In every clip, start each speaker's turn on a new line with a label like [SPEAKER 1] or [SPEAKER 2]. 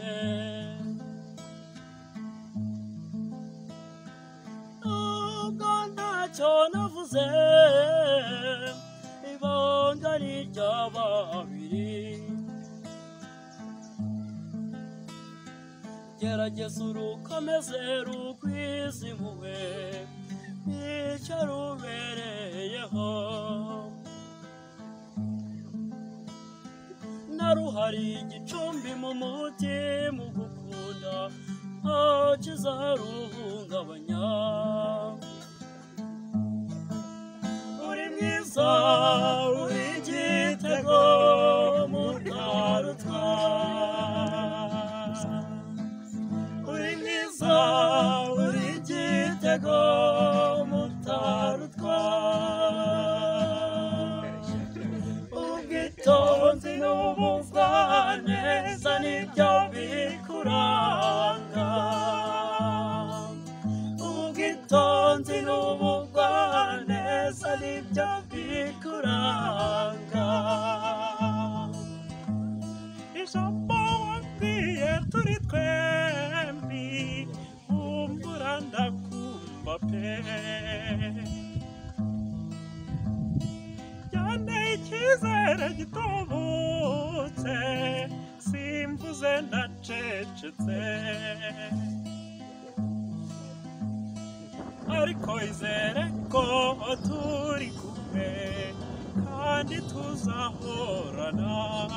[SPEAKER 1] ubwo ntacyo navuze ibanga ni ry'ababiri gerageza urukomeze rukwizimuwe icyo rubereyeho naruhari igicumbi mu mutima ugukunda nta kizaruhungabanya uri mwiza uri igitego mutarutwa uri mwiza uri igitego mutarutwa ubwitonzi n'ubuvwaneza nibyo bikuranga ubwitonzi n'ubuvwaneza nibyo bikuranga ijambo wambwiye turi twembi umbura ndakumva pe yanteye icyizere gitubutse simvuze ndacecetse ariko izere ko turi kumwe kandi tuzahorana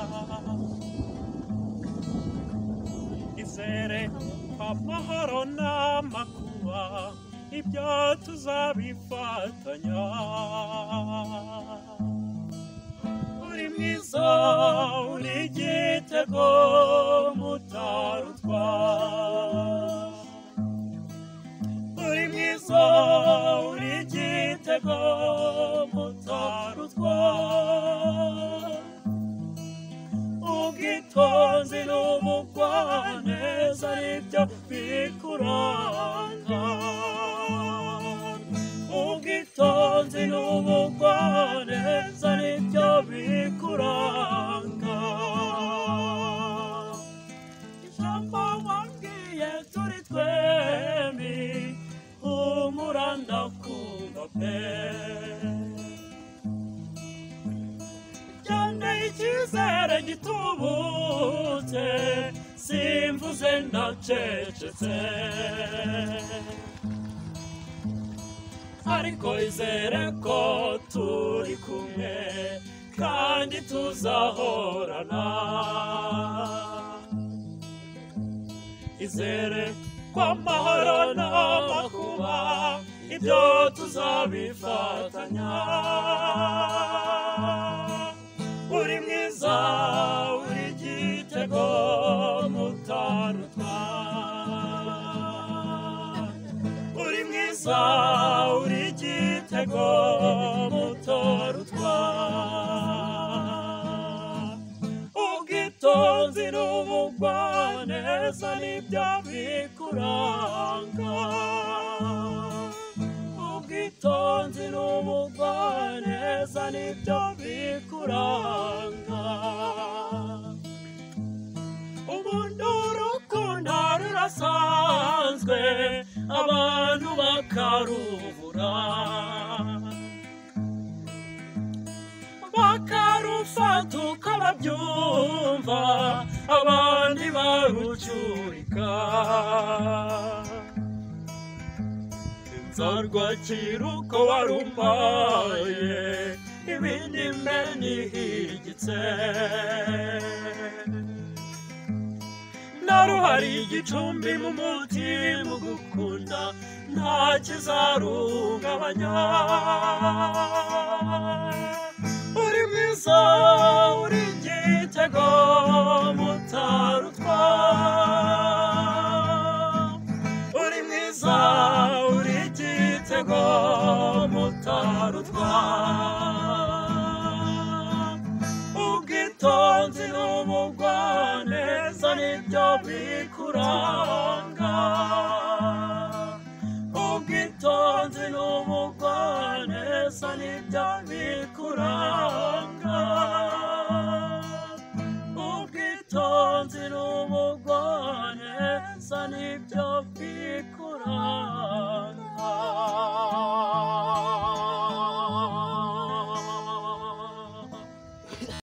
[SPEAKER 1] izere amahoro n'amakuba ibyo tuzabifatanya uri mwiza uri igitego mutarutwa uri mwiza uri igitego mutarutwa ubwitonzi n'ubugwaneza nibyo bikuranga ubwitonzi n'ubugwaneza nibyo bikuranga ijambo wambwiye turi twembi humura ndakumva pe byanteye icyizere gitubutse simvuze ndacecetse ariko izere ko turi kumwe kandi tuzahorana izere ko amahoro n'amakuba ibyo tuzabifatanya uri mwiza uri igitego mutarutwa uri mwiza uri igitego mutarutwa ubwitonzi n'ubugwaneza nibyo bikuranga ubwitonzi n'ubugwaneza nibyo bikuranga ubundi urukundo rurasanzwe abantu bakarubura bakarufata uko babyumva abandi barucyurika nzarwakira uko warumpaye ibindi mbe nihigitse naruhari igicumbi mu mutima ugukunda nta kizaruhungabanya uri mwiza uri igitego mutarutwa uri mwiza uri igitego mutarutwa ubwitonzi n'ubugwaneza nibyo bikuranga ubwitonzi n'ubugwaneza nibyo bikuranga ubwitonzi